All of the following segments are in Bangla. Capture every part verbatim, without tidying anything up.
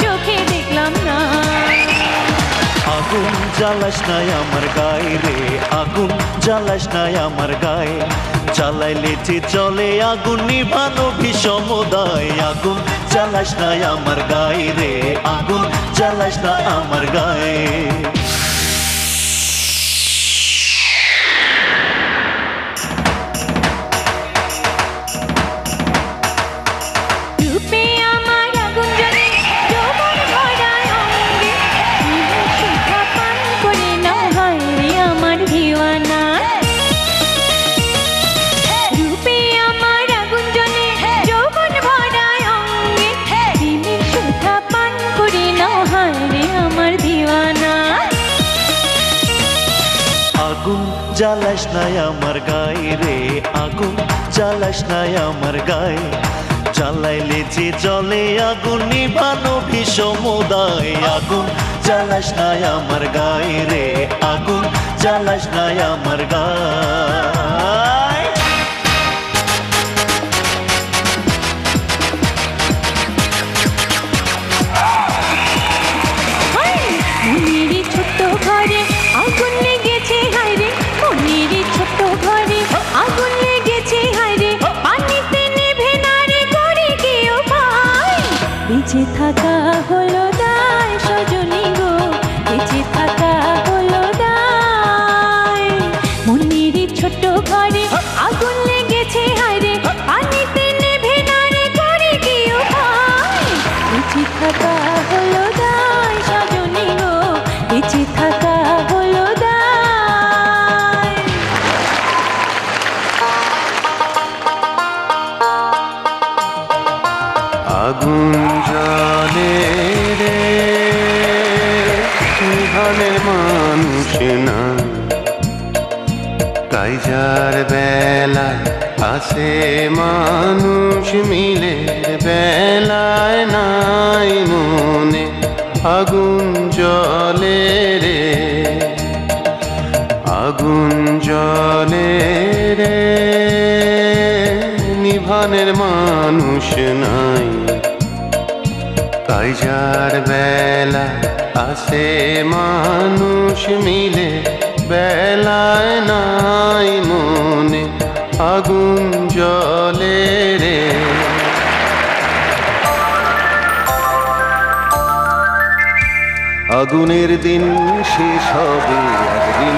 চোখে দেখলাম না। আগুন জ্বালাস নাই আমার গায়ে রে, আগুন জ্বালাস নাই আমার গায়ে, জ্বালাইলে যে চলে আগুন নিভানো বিষম দায়। আগুন জ্বালাস নাই আমার গায়ে রে, আগুন জ্বালাস না আমার গায়ে। আগুন জ্বালাস নাই আমার গায়ে রে, আগুন জ্বালাস নাই আমার গায়ে, জ্বালাইলে যে জলে আগুন নিভানো বিষম দায়। আগুন জ্বালাস নাই আমার গায়ে রে, আগুন জ্বালাস নাই আমার গায়ে। ছোট্ট ঘরে আগুন লেগেছে হায়রে, মনির ছোট্ট ঘরে আগুন লেগেছে হায়রে, পানিতে নেভে না রে করে কি উপায়। বেঁচে থাকা হলো দায় সজনী গো, বেঁচে থাকা হলো দায়। মনির ছোট্ট ঘরে আগুন লেগেছে হায়রে, পানিতে নেভে না রে করে কি উপায়। বেঁচে থাকা হলো দায় সজনী গো, বেঁচে থাকা হলো দায়। আগুন জ্বলে রে নিভানের মানুষ না, কাইজার বেলায় আসে মানুষ মিলে, বেলায় নাই মনে আগুন জ্বলে রে, আগুন জ্বলে রে নিভানের মানুষ নাই, কাইজার বেলা আসে মানুষ মিলে, বেলায় নাই মনে আগুন জ্বলে রে। আগুনের দিন শেষ হবে একদিন,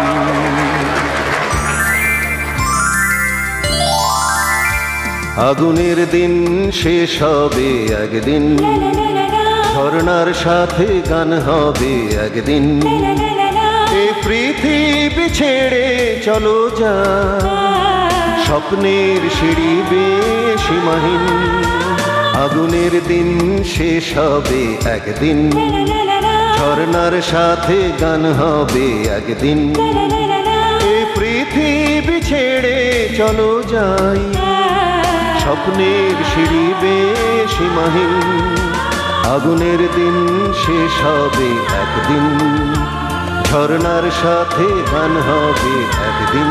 আগুনের দিন শেষ হবে একদিন, ঝরনার সাথে গান হবে একদিন। এই পৃথিবী ছেড়ে চলো যা, স্বপ্নের সিঁড়ি বেয়ে সীমাহীন। আগুনের দিন শেষ হবে একদিন, ঝরনার সাথে গান হবে একদিন। এই পৃথিবী ছেড়ে চলো যাই, স্বপ্নের সিঁড়ি বেয়ে সীমাহীন। আগুনের দিন শেষ হবে একদিন, ঝরনার সাথে গান হবে একদিন।